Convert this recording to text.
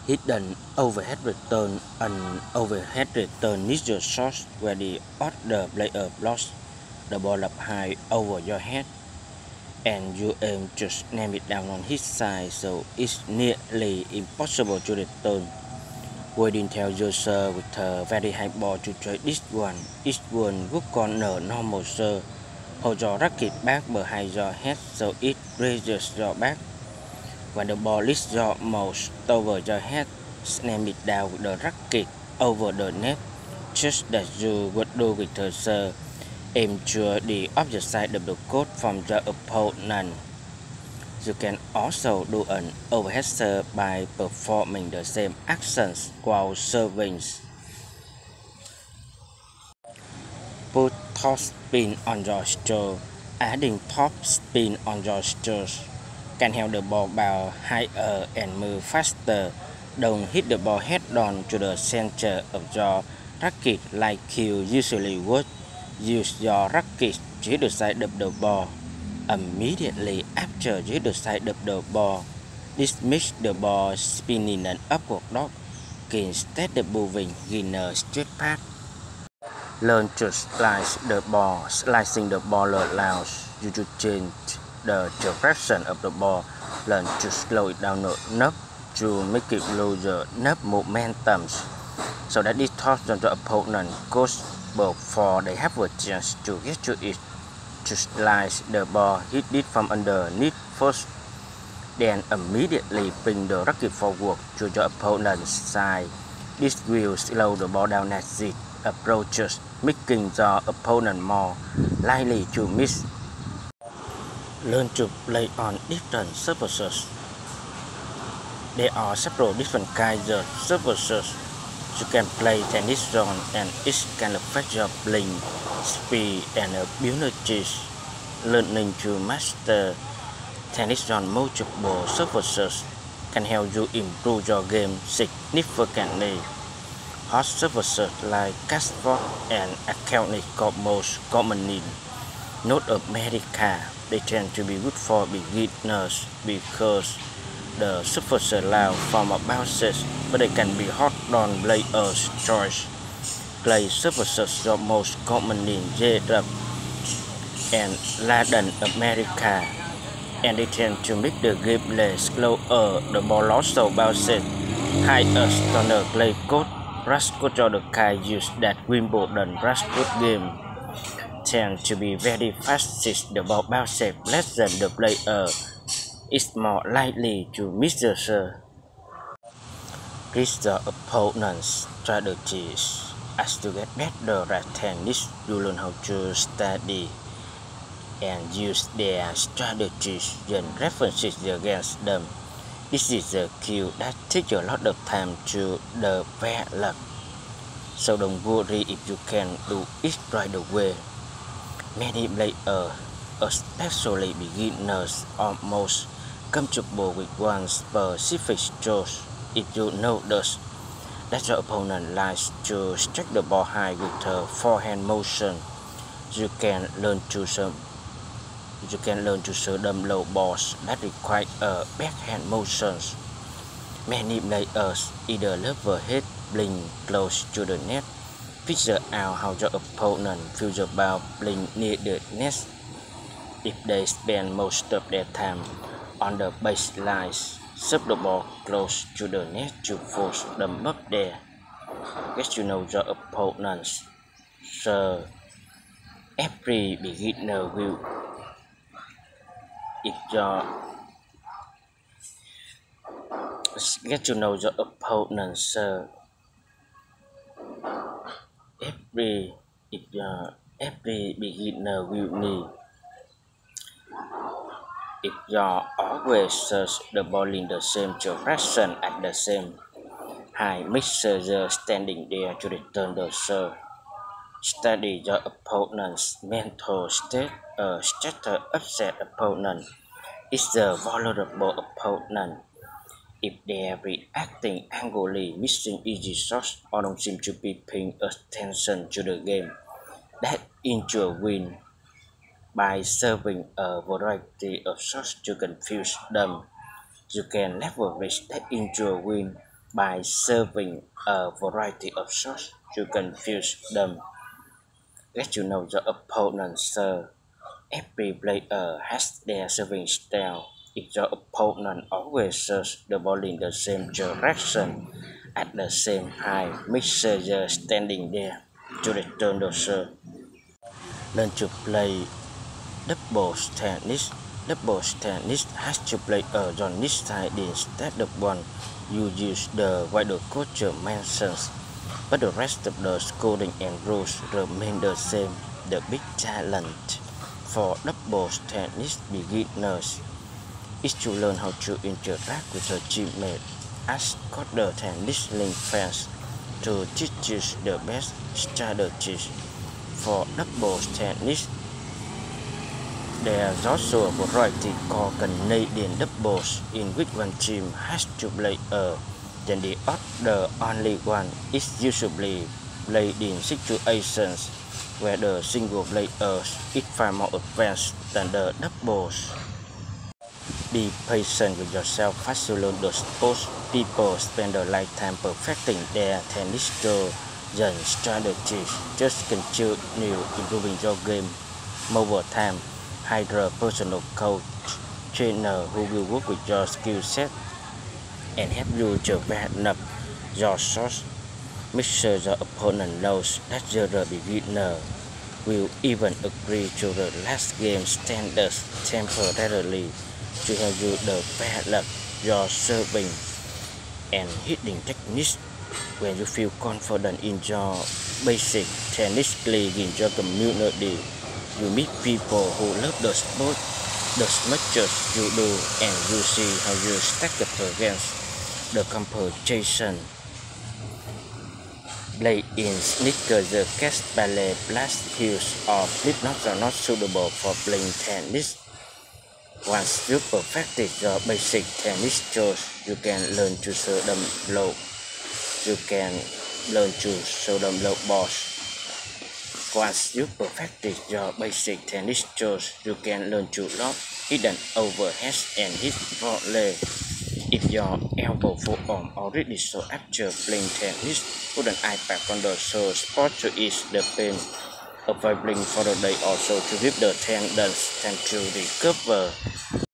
Hidden overhead return. An overhead return needs your source where the other player blocks the ball up high over your head, and you aim to slam it down on his side, so it's nearly impossible to return. Waiting tell user with a very high ball to try this one. Each one would corner normal sir. Hold your racket back behind your head so it raises your back. When the ball is your most over your head, slam it down with the racket over the net, just as you would do with the sir. Aim to the opposite side of the court from your opponent. You can also do an overhead serve by performing the same actions while serving. Put top spin on your stroke. Adding top spin on your strokes can help the ball bounce higher and move faster. Don't hit the ball head on to the center of your racket like you usually would. Use your racket to hit the side of the ball immediately after you hit the side of the ball. This makes the ball spinning an upward dog instead of moving in a straight path. Learn to slice the ball. Slicing the ball allows you to change the direction of the ball. Learn to slow it down enough to make it lose enough momentum so that it toss on the opponent goes before they have a chance to get to it. To slice the ball, hit it from underneath first, then immediately bring the racket forward to your opponent's side. This will slow the ball down as it approaches, making your opponent more likely to miss. Learn to play on different surfaces. There are several different kinds of surfaces. You can play tennis on, and each can affect your playing speed and abilities. Learning to master tennis on multiple surfaces can help you improve your game significantly. Hot surfaces like asphalt and acrylic are most common in North America. They tend to be good for beginners because the surface allows form of bounces, but they can be hard on players' choice. Clay surfaces are most common in Europe and Latin America, and they tend to make the game less slower. The ball also bounces higher on the clay court. Grass court are the kind used that Wimbledon grass court game tend to be very fast since the ball bounces less than the player is more likely to miss the serve. Read the opponent's strategies. As to get better at tennis, you learn how to study and use their strategies and references against them. This is a skill that takes a lot of time to develop, so don't worry if you can do it right away. Many players, especially beginners, are most comfortable with one specific stroke. If you notice that your opponent likes to strike the ball high with a forehand motion, you can learn to serve them low balls that require a backhand motions. Many players either level-head playing close to the net, figure out how your opponent feels about playing near the net. If they spend most of their time on the baseline, serve the ball close to the net to force them up there. Get to know your opponents. So every beginner will. Get to know your opponents. Every beginner will need. If you always search the ball in the same direction at the same height, make sure you're standing there to return the serve. Study your opponent's mental state. A starter upset opponent is a vulnerable opponent. If they are reacting angrily, missing easy shots, or don't seem to be paying attention to the game, that injure win. By serving a variety of shots to confuse them, you can leverage that injure win By serving a variety of shots, you can fuse them, get to know the opponent, sir. Every player has their serving style. If your opponent always serves the ball in the same direction at the same time, make sure you're standing there to return the serve. Learn to play doubles tennis. Doubles tennis has two players on each side instead of one. You use the what the coach mentions, but the rest of the scoring and rules remain the same. The big challenge for doubles tennis beginners is to learn how to interact with your teammate. Ask the tennis link fans to teach you the best strategies for doubles tennis. There is also a variety called Canadian doubles, in which one team has two players, then the other only one is usually played in situations where the single player is far more advanced than the doubles. Be patient with yourself as you learn the sport. People spend a lifetime perfecting their tennis skills and strategies. Just continue improving your game. Over time, hire a personal coach, trainer who will work with your skill set and help you develop your shots. Make sure your opponent knows that you're a beginner. Will even agree to the last game standards temporarily to help you develop your serving and hitting techniques. When you feel confident in your basic tennis league in your community, you meet people who love the sport as much as you do, and you see how you stack up against the competition. Play in sneakers, the cast ballet, blast heels, or flip-flops are not suitable for playing tennis. Once you perfected your basic tennis skills, you can learn to show them low. You can learn to show them low balls. Once you perfected your basic tennis skills, you can learn to lob, hidden overheads, and hit volley. If your elbow forearm already so after playing tennis, put an iPad on the show spot to ease the pain. Avoid playing for the day also to give the tendons time to recover.